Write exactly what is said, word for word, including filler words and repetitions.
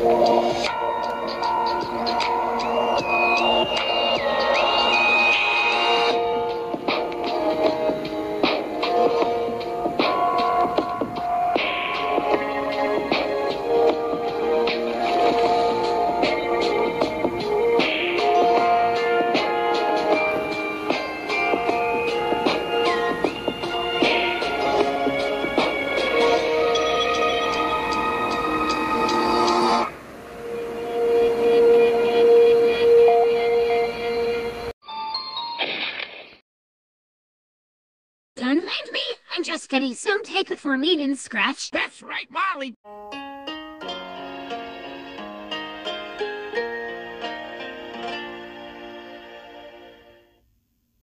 Don't mind me. I'm just getting some take it for meat and scratch. That's right, Molly.